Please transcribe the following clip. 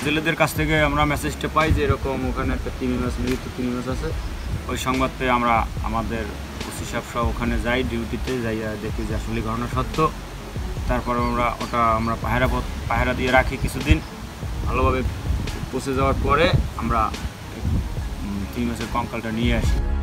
জেলেদের কাছ থেকে আমরা মেসেজটা পাই যে এরকম ওখানে একটা মৃত তিমি মাছ আছে। ওই সংবাদ পেয়ে আমরা আমাদের ওসি সাহেব সহ ওখানে যাই, ডিউটিতে যাইয়া দেখি যে আসলে ঘটনা সত্য। তারপর আমরা পাহারা দিয়ে রাখি কিছুদিন, ভালোভাবে পচে যাওয়ার পরে আমরা তিমি মাছের কঙ্কালটা নিয়ে আসি।